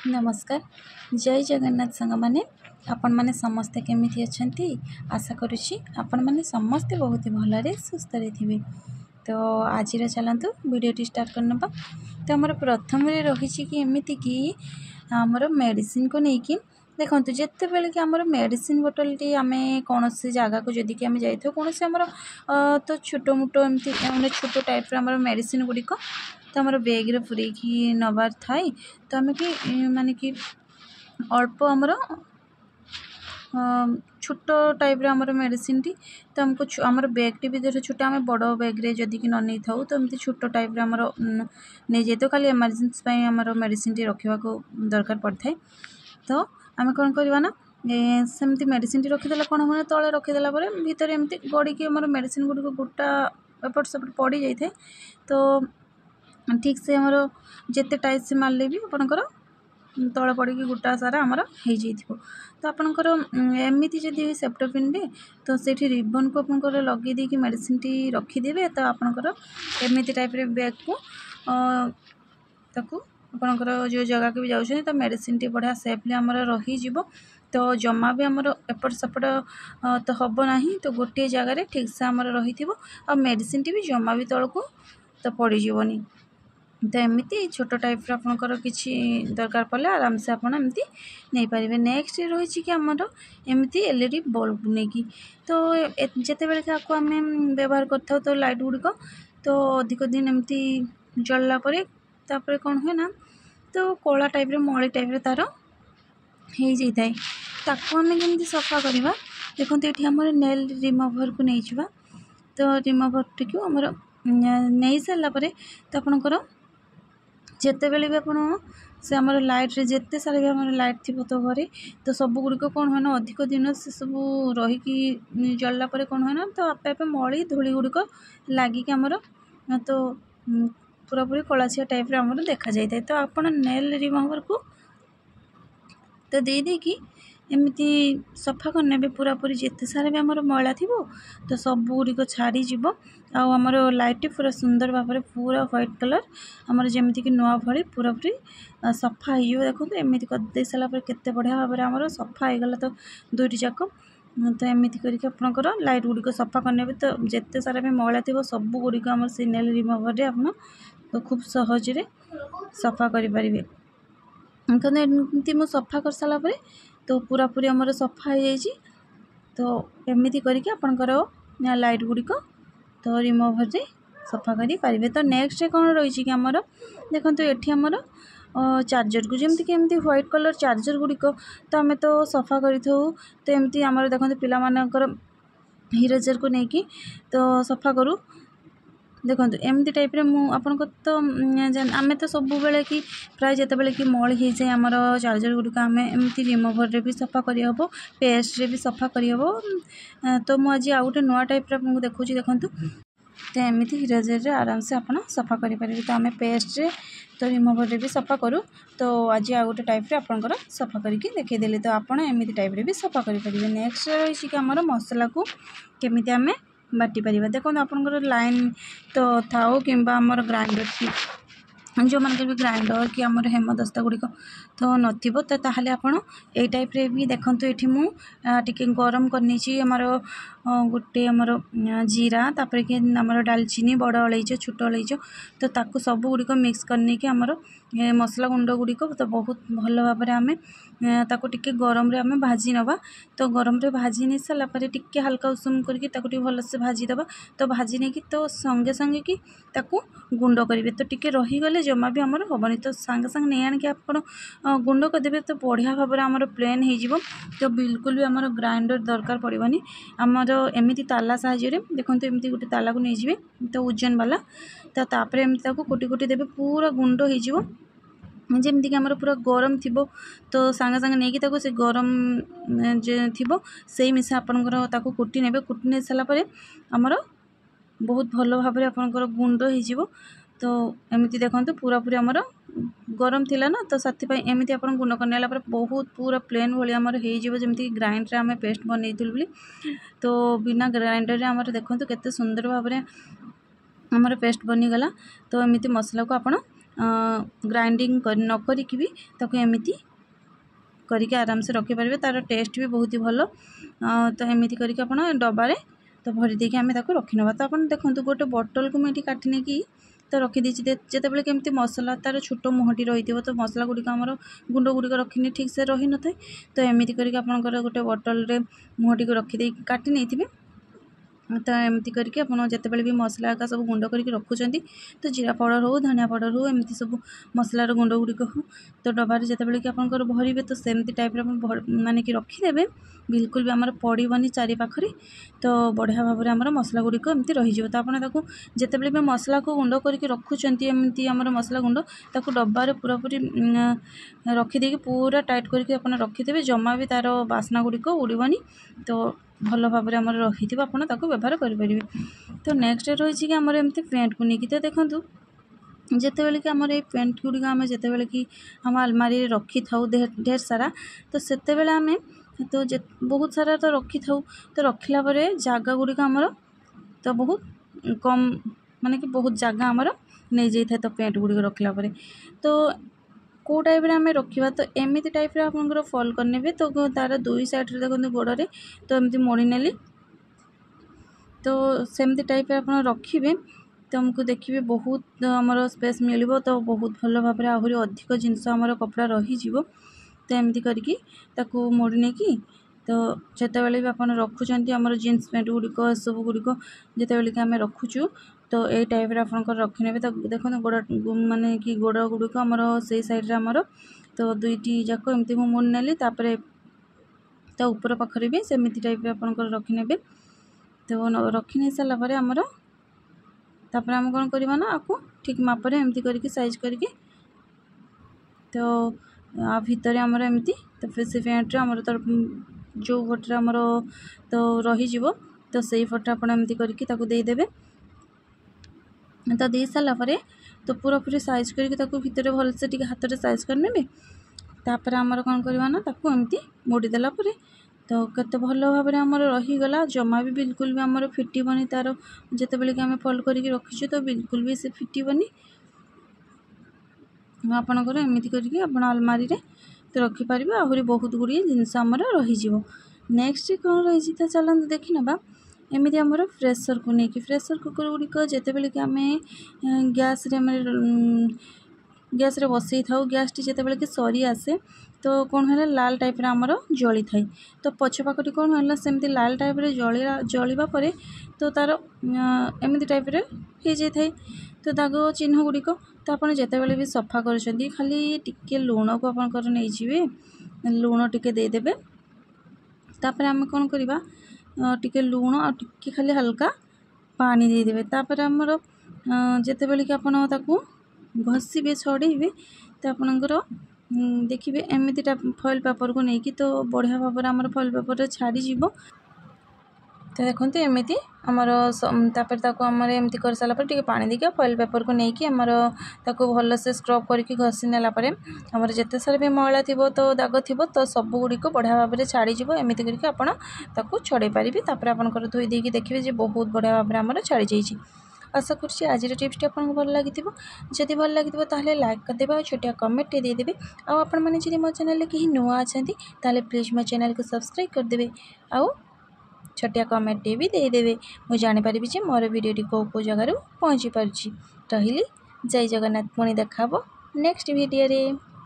नमस्कार। जय जगन्नाथ सांग मैंने आपण मैंने समस्ते केमिति अछंती। आशा करुच्ची आपण मैंने समस्ते बहुत ही भलरे सुस्थ थे। तो आज चलतु वीडियोटी स्टार्ट करनबा। तो आमर प्रथम रही कि एमती कि आमर मेडिसिन को लेकिन देखो जिते बेले कि आमर मेडिसिन बोतल टी आम कौन से जगह को जदि आम जाइए कौन से आमर तो छोटो मोटो एमती छोटो टाइप आमर मेडिसिन गुड़िक तो आमर बैग्रे पूरेकी नबार थाए। तो आम कि माने कि अल्प आमर छोट टाइप आमर मेडिसिन टी तो आमको आमर बैग टी भी जो छोट आम बड़ बैग्रे जदि कि नहीं था तो एमती छोट टाइप आमर नहीं जाए तो खाली एमरजेंसी आमर मेडिसिन टी रखा दरकार पड़ता है। तो आम कौन करवा ना सेमती मेडिसिन टी रखीदे कौन हम तले रखीदेला भितर एमती गड़ी आमर मेडिसिन गुड़िक गोटा एपट सेपट पड़ जाए तो ठीक से आमर जिते टाइट से मारले भी आपंकर तल पड़ी गोटा सारा आमर हो तो आपंकर एमती जदि सेप्टोपिन दे तो से रिबन को आपंकर लगे देकी मेडिसिन टी रखीदे तो आपंकर एमती टाइप बैग को ताकू आपंकर जो जगह के भी जाऊँ तो मेडिसिन टी बढ़िया सेफली आमर रही तो जमा भी आमर एपट सेपट तो हम ना तो गोटे जगार ठीक से आमर रही आ मेडिसिन टी भी जमा भी तौक तो पड़जनी। तो एमती छोट टाइप आपंकर किसी दरकार पड़े आराम से आपड़ एमती नहीं पारे। नेक्स्ट रही कि आमर एमती एलईडी बल्ब नहीं कि तो जिते बेले कि आम व्यवहार कर तो लाइट गुड़िक तो अधिक दिन एमती जलला तापर कौन हुए ना तो कला टाइप मली टाइप तार हो जाए ताकू आम केमती सफा करवा। देखो ये आमर नेल रिमूवर को नहीं जावा तो रिमूवर टी आमर नहीं सारापर तो आपणकर जिते बेले भी आपण से आमर लाइट रे जिते सारा भी आमर लाइट थी तो घरे तो सब गुड़िक कौन हुए ना अधिक दिन से सब रहीकि जलला कौन हुए ना तो आपे आपे मली धूली गुड़िक लगिक आमर तो पूरा पूरी कलाचिया टाइप आमर देखा जाए। तो आप नेल रिमूवर को तो दे देकी एमती सफा करने पूरा पूरी जिते सारा भी आमर मैला थी तो सब गुड़िक छाड़ी जीव आमर लाइट पूरा सुंदर भाव में पूरा व्हाइट कलर आमर जमीती कि नुआ भली पूरा पूरी सफा हो। देखो एमती करदे सारापर केते बढ़िया भाव में आमर सफा हो गला तो दुईटी जाक तो एमती करके आपंकर लाइट गुड़िक सफा करने तो जिते सारा भी मैला थी सब गुड़िक आम से नेल रिमूवर आप तो खूब सहजरे सफा करें। एमती मु सफा कर सारापर तो पूरा पूरी आमर सफा हो जाए तो एमती करके आपंकर लाइट गुड़िक तो रिमूवर से सफा करें। तो नेक्स्ट कौन रही कि आमर देखो ये आमर चार्जर को जमीती कि एमती व्हाइट कलर चार्जर गुड़िक तो आम तो सफा करूँ तो एमती आमर देखो पिला मानकर इरेजर को लेकिन तो सफा करूँ। देखो एमती टाइप आपन तो आम तो सब बेले कि प्राय जिते बेले कि मल हो जाए आमर चार्जर गुड़िक आम एमती रिमूवर रे भी सफा करहब पेस्ट रे भी सफा करहब। तो मुझे आज आउ गोटे नुआ टाइप आपको देखूँ देखूँ तो एमती इरेजर रे आराम से आप सफा करें। तो आम पेस्ट रे तो रिमूवर रे भी सफा करूँ तो आज आउ गोटे टाइप आपंकर सफा करके देखीदेली तो आपड़ एमती टाइप रे भी सफा करें। नेक्स्ट रही कि आमर मसला को केमिति आम बाटी पार। देखो आपंकर लाइन तो थाओ कि आमर ग्राइंडर की जो मन भी ग्राइंडर कि आमर हेमदस्ता गुड़िक तो नथिबो तो ताहले आपण ए टाइप रे भी देखंतु एठी मु टिके गरम करनी आमर गोटे आमर जीरा तापर कि आमर डालचीनी बड़ अलैच छोट अलैच तो ताकू सब गुड़िक मिक्स करने कि आमर मसला गुंड गुड़िक तो बहुत भल भाव में आम ताकू टिके गरम रे आम भाजी नवा। तो गरम रे भाजी नहीं सारा पर टिके हल्का उषुम करके ताकू टिके भल से भाजी दबा तो भाजी नहीं कि तो संगे संगे कि ताकू गुंड करेंगे तो टिके रही गले जमा भी आमर हेनी तो सांगे सांगे नहीं आनिक आप गुंड करदेवे तो बढ़िया भाव में आमर प्लेन हो तो बिल्कुल भी आमर ग्राइंडर दरकार पड़ोनी। आमर एमती ताला साहाय्य देखो एमती गोटे ताला को नहीं तो ओजन वाला तो तापर एमती कोटी कोटी देवे पूरा गुंड हो जमीती कि आमर पूरा गरम थी तो सांगे सांगे नहीं कि से गरम थी से मिसा आपंकर कुटी ने कुटी नहीं सारापर आमर बहुत भल भाव में आपंकर गुंड हो तो एमती देखो पूरा पूरी आमर गरम थिला ना तो साथी एमती आप गुंड करनेला बहुत पूरा प्लेन भाई आमर हो जमीती ग्राइंडर आम पेस्ट बनईलु तो बिना ग्राइंडर आमर देखो केते सुंदर भाव में आमर पेस्ट बनीगला। तो एमती मसला को आप ग्राइंडिंग न करिकी भी ताको एमिति करके आराम से रखिपारे, तार टेस्ट भी बहुत ही भल। तो एमती करके आप डबारे तो भरी देके आम रखी नवा। तो आप देखो गोटे बोतल को मुझे काटिने की तो रखीदी जितेबाला केमती मसला तार छोट मुहटी रही तो मसला गुड़िक आमर गुंड गुड़िक रखी ठीक से रही न थाए। तो एमती करके आपंकर गोटे बोतल रे मुहटी को रखी काटी नहीं थे। तो एमती करके आप जितेबाला भी मसला का सब गुंड करके रखुंट तो जीरा पाउडर हो धनिया पाउडर हो एमती सब मसलार गुंड गुड़िक हो तो डबार जितेबाला कि आपंकर भरवे तो सेमती टाइप माने कि रखीदे बिल्कुल भी आमर पड़ोनी चारि पाखरे। तो बढ़िया भाव में आमर मसला गुड़िक एमती रही। तो आपको जितेबाला भी मसला को गुंड करके रखुंट एमती आमर मसला गुंड ताको डब्बार पूरा पूरी रखीदे पूरा टाइट करके आप रखिदेवे जमा भी तार बास्ना गुड़िक उड़ीबनी। तो भल भाव में आमर रही आपड़ व्यवहार करेंगे। तो नेक्स्ट रही कि आमर एमती पेंट को लेकिन तो देखूँ जितेबाला कि आमर ये पेंट गुड़िक आम जितेबाला कि आम आलमारी रखी था ढेर सारा तो सेतेबेले आम तो बहुत सारा तो रखी था तो रखला जगह गुड़िक आमर तो बहुत कम माने कि बहुत जगह आमर नहीं जाए तो पेंट गुड़िक रखला तो कौ टाइप आम रखा। तो एमती टाइप आप फॉल करने तो तार दुई साइड देखते गोड़े तो एमती मोड़ी नेली तो सेमती टाइप आप रखिए तो हमको देखिए बहुत आमर स्पेस मिल तो बहुत भल भाव में आहरी अधिक जिनस आमर कपड़ा रही। तो एमती करके ताकू मोड़ी नहीं कि तो जितेबाला भी आप रखुंट आमर जीन्स पैंट गुड़िक सब गुड़िक जितेबाला कि आम रखुचु तो यही टाइप आप रखिने। तो देखो गोड़ माने कि गोड़ गुड़िक आमर से साइड आमर तो दुईटी जाक एमती मुझे मोड़ी नेली तो ऊपर पाखरे भी सेमती टाइप आप रखिने। तो रखी नहीं सारापर आमर तापर आम कौन करवा ना आपको ठीक मापरे एमती करके साइज करके तो आ भितर आमर एमती तो फिर से पेंट्रे आमर तो जो फटे आमर तो रही तो सही फटे आप एमती करके ताको देदेवे। तो दे सारापर तो पूरा पूरी साइज करके भितर भलसे टी हाथ में साइज करने तापर आमर कौन करवा ना ताको एमती मोड़ी देला परे तो केते भल भाव में आमर रहीगला जमा भी बिल्कुल भी आमर फिटबनी तार जितेबाला कि आम फोल्ड करके रखीचु तो बिल्कुल भी से फिटबनी। आपणकर एमती करके आप आलमारी रे तो रखिपारे आहरी बहुत गुड़िए जिनस आमर रही। नेक्स्ट कौन रही तो चलते देखी ना एमती आमर प्रेसर को लेकिन प्रेसर कुकर गुड़िक जितेबाला कि आम गैस रे बसई था गैस टी जितेबाला कि सरी आसे तो कौन है लाल टाइप आमर जली थाए तो पछपाखटी कौन है सेमती लाल टाइप जलिबा परे तो तार एमती टाइप हो जाए तो दाग चिन्ह गुड़िक तो आप जितेबाला भी सफा कर खाली टिके लुण को आपंकर नहीं जाए लुण टिके देदेवे तापर आम कौन करवा टिके लुण आ टिके खाली हल्का पानी देदेवे तापर आमर जितेबाला कि आपन ताकू घसीबे छड़ेबे तो आपणकर देखिए एमती फॉइल पेपर को लेकिन तो बढ़िया भाव में आमर फॉइल पेपर छाड़ी। तो देखते एमती आमर आमर एमती कर सारापर टे पानी देके फॉइल पेपर को लेकिन आमर ताको भल से स्क्रब करके घसी नेला परे आमर जिते सारा भी मैला थी तो दाग थी तो सब गुड़िक बढ़िया भाव में छाड़ी एमती करके आपड़ ताको छड़े पारे तापर आपंकर धोई देकी देखिए बहुत बढ़िया भाव में आमर छाड़ी जाइए। आशा करुँच आज टिप्स आपको भल लगी जदि भल लगी ताहले लाइक करदेवे और छोटिया कमेंट देदेवे आपण मैंने जब मो चैनल कहीं नुआ अच्छा प्लीज मो चैनल को सब्सक्राइब करदेवे आउ छोटिया कमेंट भी देदेवे मुझे जानीपारि जे मोर भिडियोटी कौ जगार पहुँची पार्ची। रही जय जगन्नाथ पुणी देखा नेक्स्ट भिडियो रे।